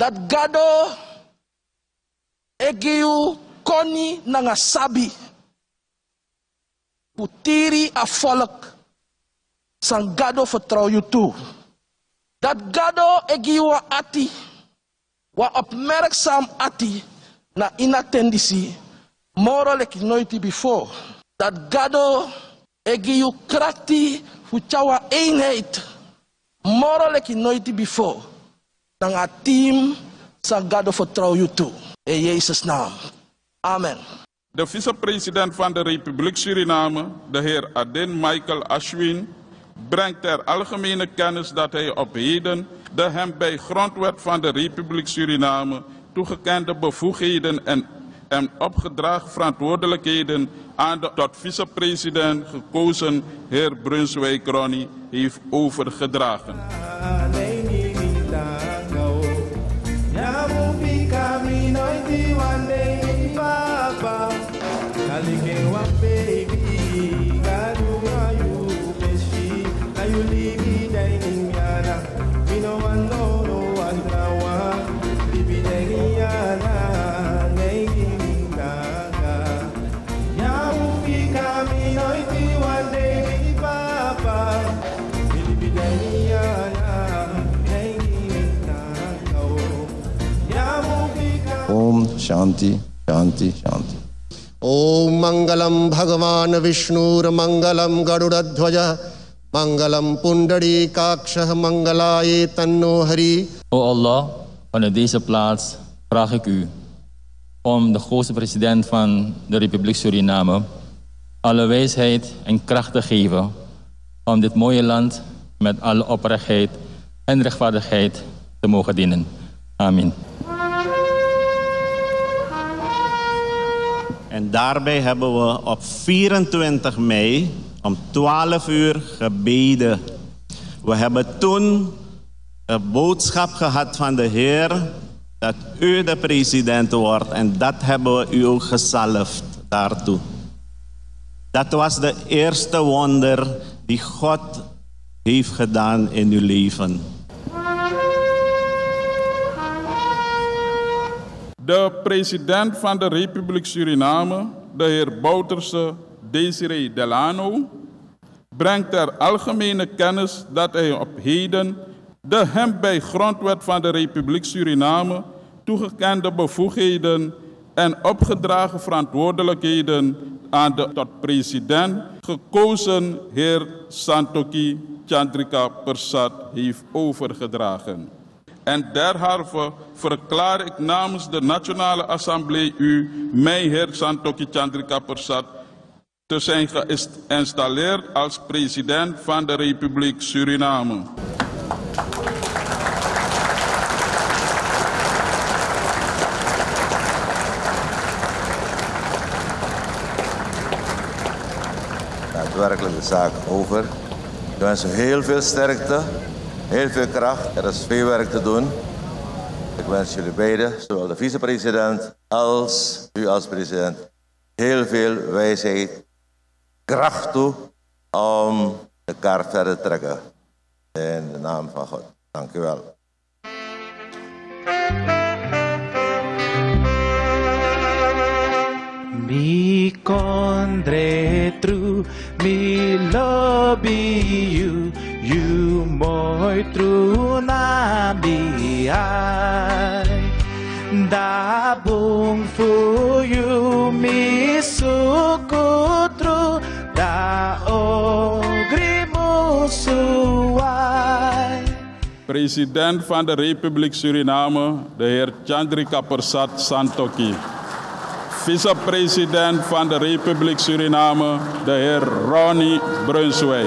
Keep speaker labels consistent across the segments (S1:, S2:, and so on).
S1: Dat gado egiu koni nanga sabi. Putiri a volk san gado vertrouw je toe. Dat gado egiu wa ati. Wa opmerkzaam ati na inattendisi. Moro leki nooit before. Dat gado egiu krachti fuchawa eenheid. Moro leki nooit before. Dan a team san gado vertrouw je toe. In Jezus' naam. Amen.
S2: De vicepresident van de Republiek Suriname, de heer Adin Michael Ashwin, brengt ter algemene kennis dat hij op heden de hem bij grondwet van de Republiek Suriname toegekende bevoegdheden en opgedragen verantwoordelijkheden aan de tot vicepresident gekozen heer Brunswijk Ronnie heeft overgedragen.
S3: Om Shanti, Shanti, Shanti.
S4: Om Mangalam Bhagavan Vishnur Mangalam Garudadhvaja Mangalam Pundari Kakshah Mangalaye Tanno Hari.
S5: O Allah, vanuit deze plaats vraag ik u om de grootste president van de Republiek Suriname alle wijsheid en kracht te geven om dit mooie land met alle oprechtheid en rechtvaardigheid te mogen dienen. Amen.
S6: En daarbij hebben we op 24 mei om 12 uur gebeden. We hebben toen een boodschap gehad van de Heer dat u de president wordt. En dat hebben we u ook gezalfd daartoe. Dat was de eerste wonder die God heeft gedaan in uw leven.
S2: De president van de Republiek Suriname, de heer Bouterse Desiree Delano, brengt ter algemene kennis dat hij op heden de hem bij grondwet van de Republiek Suriname toegekende bevoegdheden en opgedragen verantwoordelijkheden aan de tot president gekozen heer Santoki Chandrika Persat heeft overgedragen. En derhalve verklaar ik namens de Nationale Assemblée u, mij heer Santoki Chandrika Persat, te zijn geïnstalleerd als president van de Republiek Suriname.
S3: Daadwerkelijk de zaak over. Ik wens u heel veel sterkte, heel veel kracht. Er is veel werk te doen. Ik wens jullie beiden, zowel de vicepresident als u als president, heel veel wijsheid, kracht toe om de kaart verder te trekken. In de naam van God. Dank u wel.
S7: Mi condre true, mi lobby you mooi true na bi ai. Da bung fu you mi suku true, da ogrimu suai.
S2: President van de Republiek Suriname, de heer Chandrika Persat Santoki. Vicepresident van de Republiek Suriname, de heer Ronnie Brunswijk.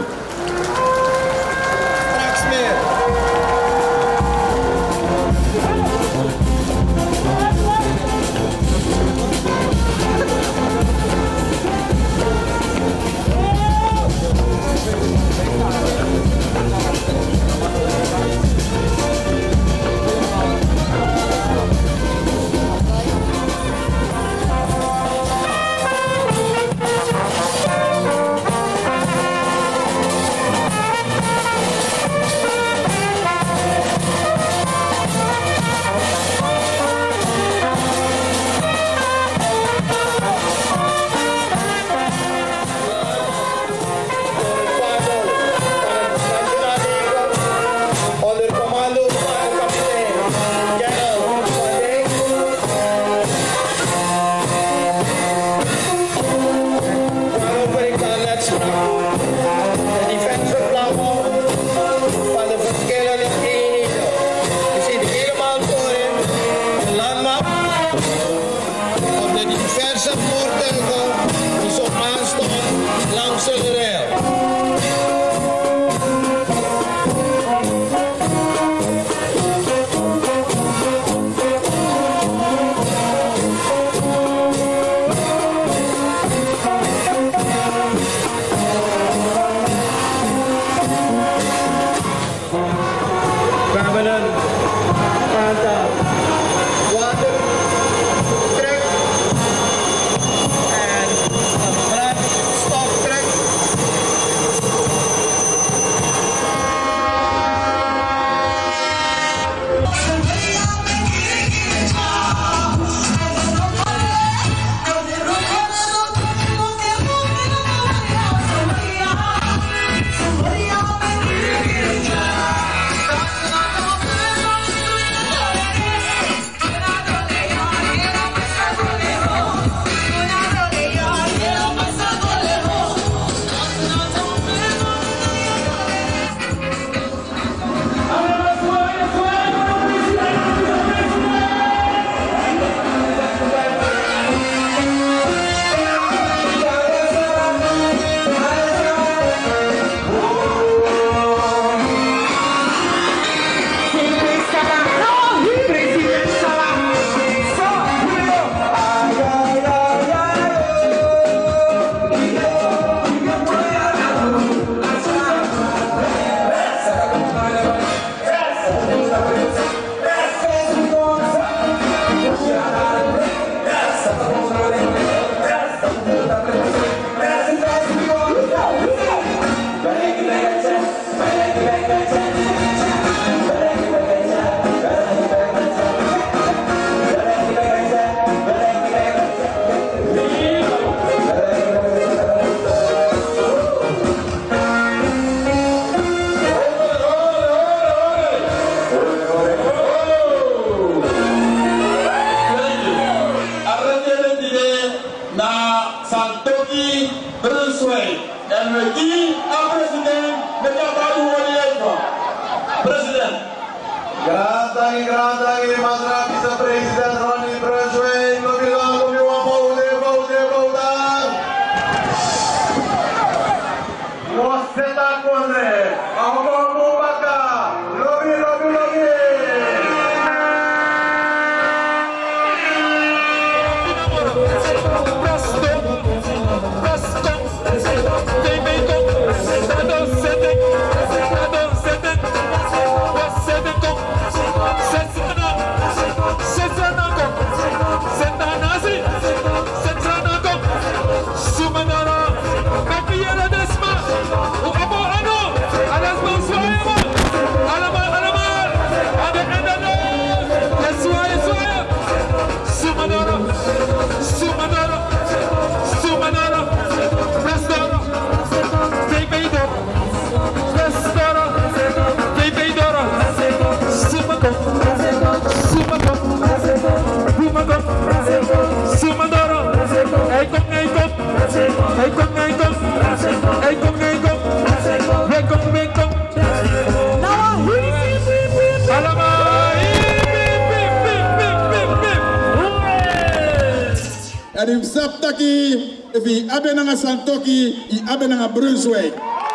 S8: Arim Saptaki, if he abenanga Santoki, he abenanga Brunswijk.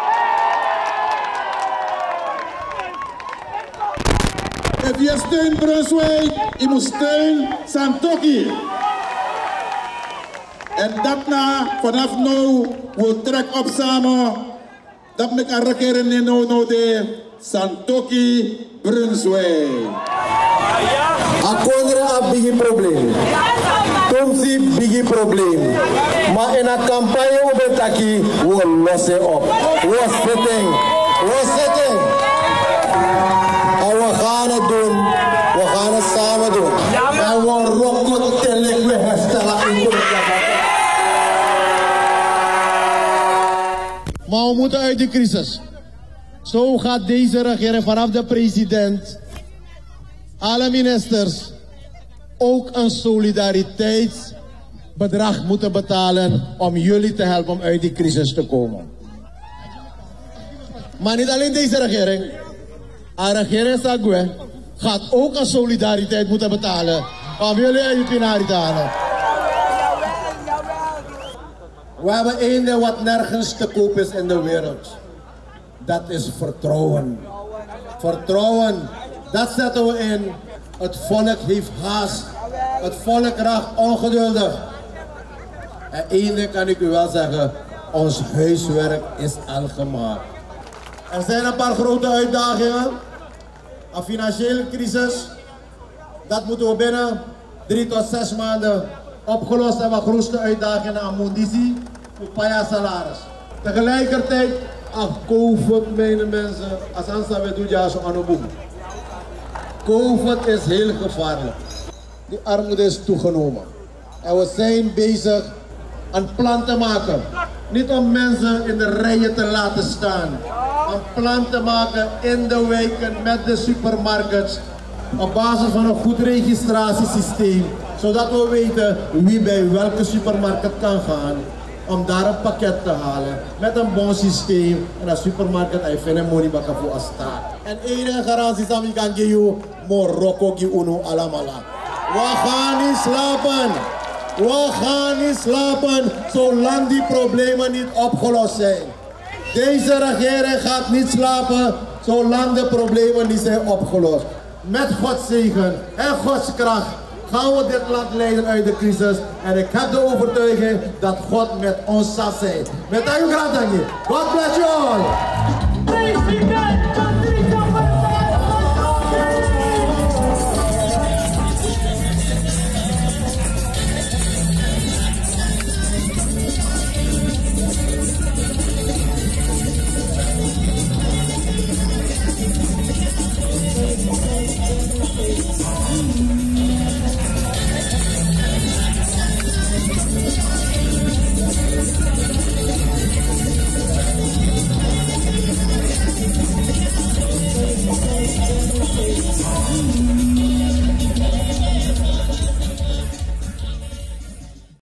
S8: If je steunt Brunswijk, je moet steunen Santoki. En dat na, vanaf nu, we trekken op samen. Dat me kan rekeren in no de Santoki Brunswijk.
S9: Akondre a bigi probleem. Tomsi bigi probleem. Maar in een campagne op taki, we lossen op. We zitten. En we gaan het doen. We gaan het samen doen. En we rokken telek we herstellen in de. Maar we moeten uit de crisis. Zo gaat deze regering vanaf de president, alle ministers, ook een solidariteitsbedrag moeten betalen om jullie te helpen om uit die crisis te komen. Maar niet alleen deze regering. De regering Sagwe gaat ook een solidariteit moeten betalen om jullie uit die pinarie te halen. We hebben één ding wat nergens te koop is in de wereld. Dat is vertrouwen. Vertrouwen, dat zetten we in. Het volk heeft haast. Het volk raakt ongeduldig. En één ding kan ik u wel zeggen. Ons huiswerk is al gemaakt. Er zijn een paar grote uitdagingen. Een financiële crisis. Dat moeten we binnen 3 tot 6 maanden opgelost hebben. De grootste uitdagingen aan Mondisi. Upaya salaris. Tegelijkertijd, COVID, mijn mensen, als Ansa we doen, ja, zo aan de boem. COVID is heel gevaarlijk. Die armoede is toegenomen. En we zijn bezig een plan te maken. Niet om mensen in de rijen te laten staan. Een plan te maken in de wijken met de supermarkets. Op basis van een goed registratiesysteem. Zodat we weten wie bij welke supermarkt kan gaan. Om daar een pakket te halen met een bon systeem en een supermarkt en vinden money bakken voor een staat. En enige garantie dat ik kan geven, Morocco ki uno alamala. We gaan niet slapen. We gaan niet slapen zolang die problemen niet opgelost zijn. Deze regering gaat niet slapen zolang de problemen niet zijn opgelost. Met Gods zegen en Gods kracht gaan we dit land leiden uit de crisis. En ik heb de overtuiging dat God met ons zal zijn. Met u graag, dank je. God bless you all.